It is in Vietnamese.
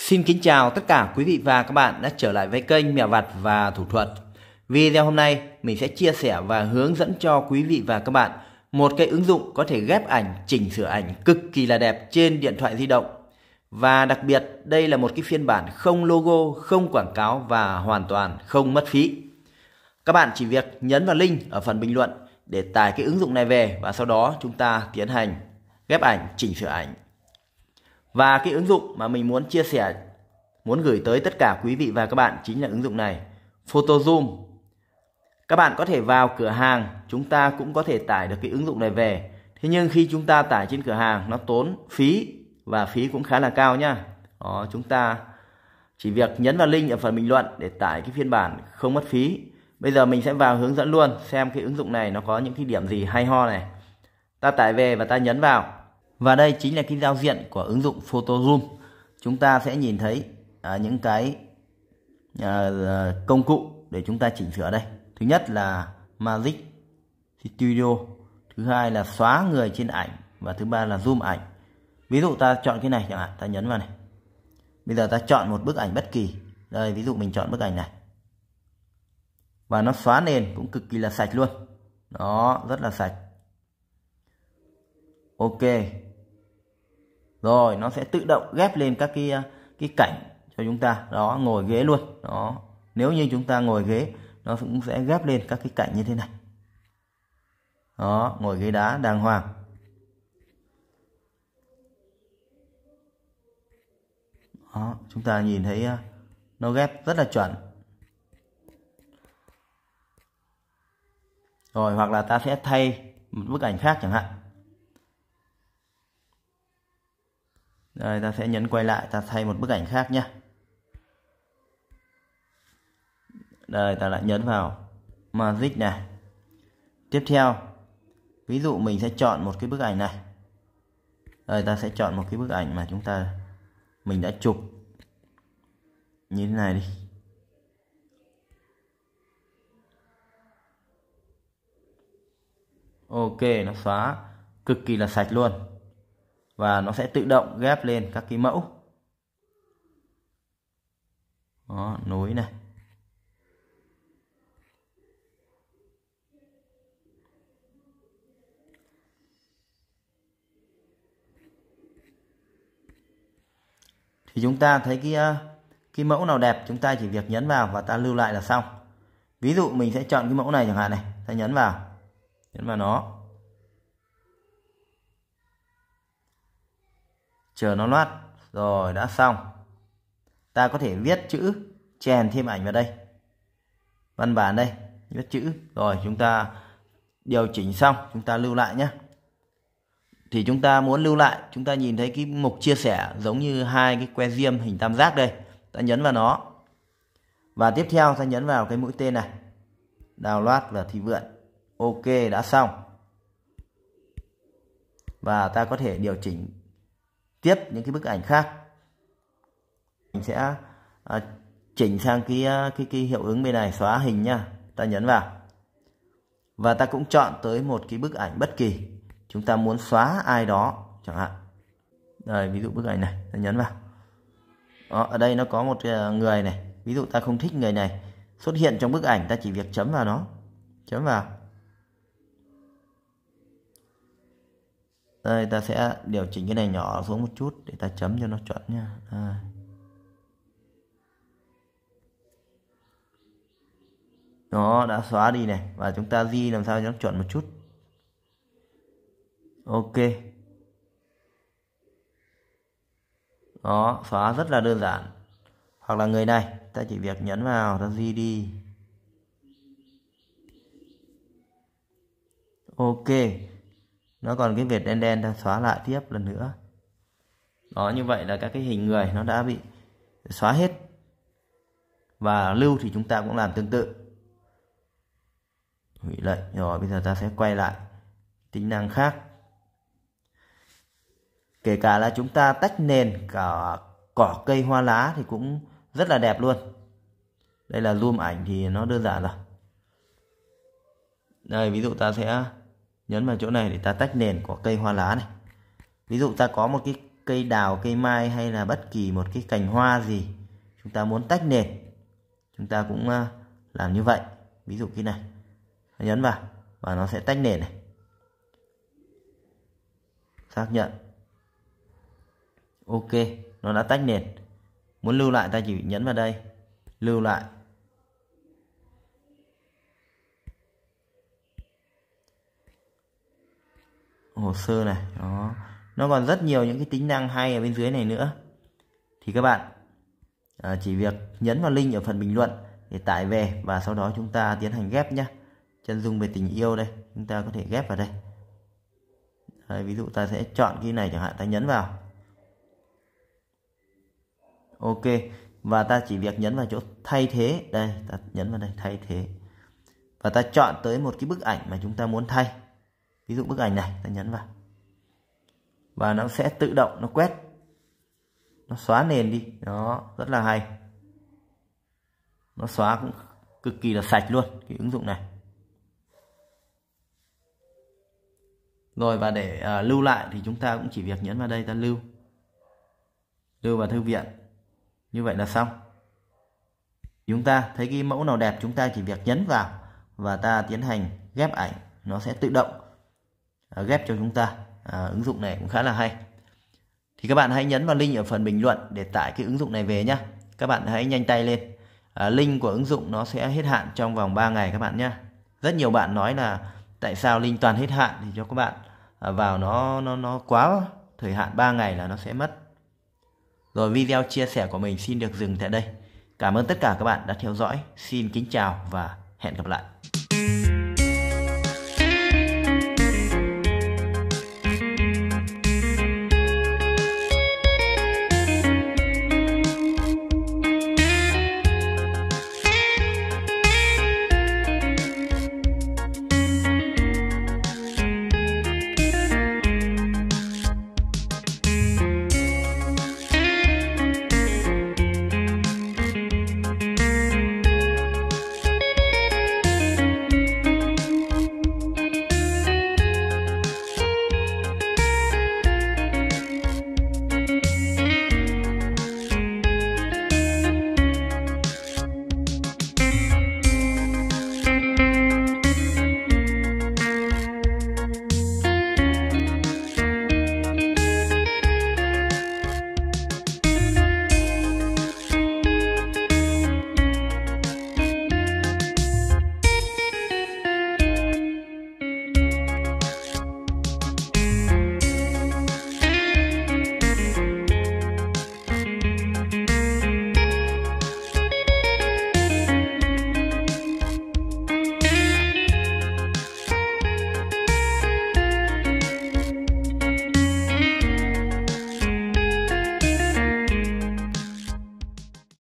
Xin kính chào tất cả quý vị và các bạn đã trở lại với kênh Mẹo Vặt và Thủ Thuật. Video hôm nay mình sẽ chia sẻ và hướng dẫn cho quý vị và các bạn một cái ứng dụng có thể ghép ảnh, chỉnh sửa ảnh cực kỳ là đẹp trên điện thoại di động. Và đặc biệt đây là một cái phiên bản không logo, không quảng cáo và hoàn toàn không mất phí. Các bạn chỉ việc nhấn vào link ở phần bình luận để tải cái ứng dụng này về và sau đó chúng ta tiến hành ghép ảnh, chỉnh sửa ảnh. Và cái ứng dụng mà mình muốn chia sẻ, muốn gửi tới tất cả quý vị và các bạn chính là ứng dụng này, PhotoZoom. Các bạn có thể vào cửa hàng, chúng ta cũng có thể tải được cái ứng dụng này về. Thế nhưng khi chúng ta tải trên cửa hàng nó tốn phí và phí cũng khá là cao nhá. Đó, chúng ta chỉ việc nhấn vào link ở phần bình luận để tải cái phiên bản không mất phí. Bây giờ mình sẽ vào hướng dẫn luôn xem cái ứng dụng này nó có những cái điểm gì hay ho này. Ta tải về và ta nhấn vào. Và đây chính là cái giao diện của ứng dụng PhotoZoom. Chúng ta sẽ nhìn thấy những cái công cụ để chúng ta chỉnh sửa đây. Thứ nhất là Magic Studio, thứ hai là xóa người trên ảnh và thứ ba là zoom ảnh. Ví dụ ta chọn cái này chẳng hạn, ta nhấn vào này. Bây giờ ta chọn một bức ảnh bất kỳ. Đây, ví dụ mình chọn bức ảnh này. Và nó xóa nền cũng cực kỳ là sạch luôn. Đó, rất là sạch. Ok. Rồi nó sẽ tự động ghép lên các cái cảnh cho chúng ta. Đó, ngồi ghế luôn. Đó, nếu như chúng ta ngồi ghế nó cũng sẽ ghép lên các cái cảnh như thế này. Đó, ngồi ghế đá đàng hoàng. Đó, chúng ta nhìn thấy nó ghép rất là chuẩn. Rồi hoặc là ta sẽ thay một bức ảnh khác chẳng hạn. Đây, ta sẽ nhấn quay lại, ta thay một bức ảnh khác nhé. Đây, ta lại nhấn vào Magic này. Tiếp theo, ví dụ mình sẽ chọn một cái bức ảnh này. Đây, ta sẽ chọn một cái bức ảnh mà mình đã chụp như thế này đi. Ok, nó xóa cực kỳ là sạch luôn. Và nó sẽ tự động ghép lên các cái mẫu. Đó, núi này. Thì chúng ta thấy cái mẫu nào đẹp, chúng ta chỉ việc nhấn vào và ta lưu lại là xong. Ví dụ mình sẽ chọn cái mẫu này chẳng hạn này, ta nhấn vào nó. Chờ nó loát. Rồi, đã xong. Ta có thể viết chữ, chèn thêm ảnh vào đây. Văn bản đây, viết chữ. Rồi, chúng ta điều chỉnh xong, chúng ta lưu lại nhé. Thì chúng ta muốn lưu lại, chúng ta nhìn thấy cái mục chia sẻ giống như hai cái que diêm hình tam giác đây. Ta nhấn vào nó. Và tiếp theo ta nhấn vào cái mũi tên này. Download và thị vượn. Ok, đã xong. Và ta có thể điều chỉnh tiếp những cái bức ảnh khác. Mình sẽ chỉnh sang cái hiệu ứng bên này, xóa hình nhá. Ta nhấn vào. Và ta cũng chọn tới một cái bức ảnh bất kỳ. Chúng ta muốn xóa ai đó chẳng hạn. Đây, ví dụ bức ảnh này, ta nhấn vào. Đó, ở đây nó có một người này. Ví dụ ta không thích người này xuất hiện trong bức ảnh, ta chỉ việc chấm vào nó. Chấm vào. Đây, ta sẽ điều chỉnh cái này nhỏ xuống một chút để ta chấm cho nó chuẩn nha. Đây. Nó đã xóa đi này. Và chúng ta di làm sao cho nó chuẩn một chút. Ok. Đó, xóa rất là đơn giản. Hoặc là người này, ta chỉ việc nhấn vào, ta di đi. Ok. Nó còn cái vệt đen đen, ta xóa lại tiếp lần nữa. Đó, như vậy là các cái hình người nó đã bị xóa hết. Và lưu thì chúng ta cũng làm tương tự. Hủy lệnh. Rồi bây giờ ta sẽ quay lại tính năng khác. Kể cả là chúng ta tách nền cả cỏ cây hoa lá thì cũng rất là đẹp luôn. Đây là zoom ảnh thì nó đơn giản rồi. Đây, ví dụ ta sẽ nhấn vào chỗ này để ta tách nền của cây hoa lá này. Ví dụ ta có một cây đào, cây mai hay là bất kỳ một cái cành hoa gì chúng ta muốn tách nền, chúng ta cũng làm như vậy. Ví dụ cái này, nhấn vào và nó sẽ tách nền này. Xác nhận. Ok, nó đã tách nền. Muốn lưu lại ta chỉ nhấn vào đây, lưu lại. Hồ sơ này, đó. Nó còn rất nhiều những cái tính năng hay ở bên dưới này nữa. Thì các bạn chỉ việc nhấn vào link ở phần bình luận để tải về và sau đó chúng ta tiến hành ghép nhé. Chân dung về tình yêu đây, chúng ta có thể ghép vào đây. Đấy, ví dụ ta sẽ chọn cái này chẳng hạn, ta nhấn vào. Ok, và ta chỉ việc nhấn vào chỗ thay thế, đây, ta nhấn vào đây thay thế. Và ta chọn tới một cái bức ảnh mà chúng ta muốn thay. Ví dụ bức ảnh này, ta nhấn vào. Và nó sẽ tự động nó quét, nó xóa nền đi. Đó, rất là hay. Nó xóa cũng cực kỳ là sạch luôn cái ứng dụng này. Rồi, và để lưu lại thì chúng ta cũng chỉ việc nhấn vào đây, ta lưu vào thư viện. Như vậy là xong. Chúng ta thấy cái mẫu nào đẹp chúng ta chỉ việc nhấn vào và ta tiến hành ghép ảnh, nó sẽ tự động ghép cho chúng ta. Ứng dụng này cũng khá là hay. Thì các bạn hãy nhấn vào link ở phần bình luận để tải cái ứng dụng này về nhé. Các bạn hãy nhanh tay lên. Link của ứng dụng nó sẽ hết hạn trong vòng 3 ngày các bạn nhé. Rất nhiều bạn nói là tại sao link toàn hết hạn, thì cho các bạn vào nó quá thời hạn 3 ngày là nó sẽ mất. Rồi, video chia sẻ của mình xin được dừng tại đây. Cảm ơn tất cả các bạn đã theo dõi. Xin kính chào và hẹn gặp lại.